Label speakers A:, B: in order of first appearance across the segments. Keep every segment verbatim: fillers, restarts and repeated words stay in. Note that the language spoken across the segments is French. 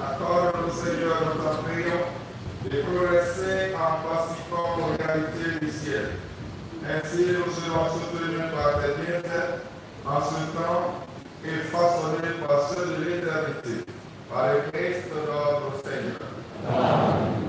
A: Accorde-nous, Seigneur, nous t'en prions, de progresser en participant aux réalités du ciel. Ainsi, nous serons soutenus par tes bienfaits en ce temps et façonnés par ceux de l'éternité, par le Christ notre Seigneur. Amen.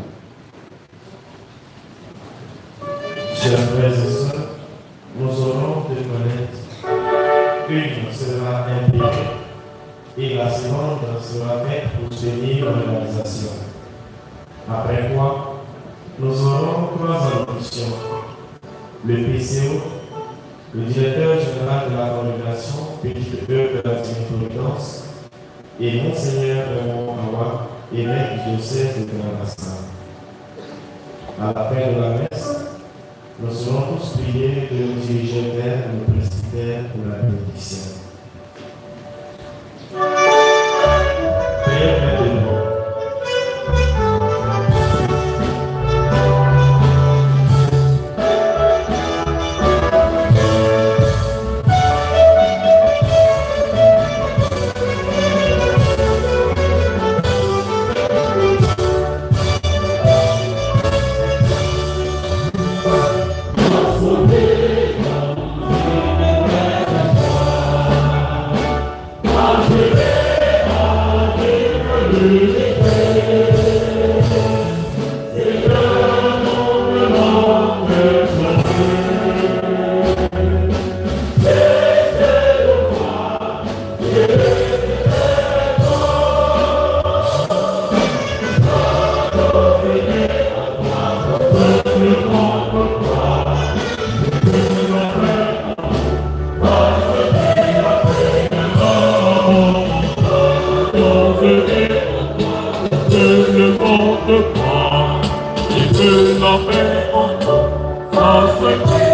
B: Chers frères et sœurs, nous aurons de connaître. Une sera impliquée et la seconde sera faite pour soutenir l'organisation. Après quoi, nous aurons trois allocutions. Le P C O, le directeur général de la congrégation, Petite Œuvre de la Divine Providence, et Monseigneur Raymond Awa, évêque du diocèse de Grand-Bassam. À la fin de la messe, nous serons tous priés de nous diriger vers le presbytère pour la bénédiction. Prions maintenant.
C: Le monde croit, et que la paix en nous, ça se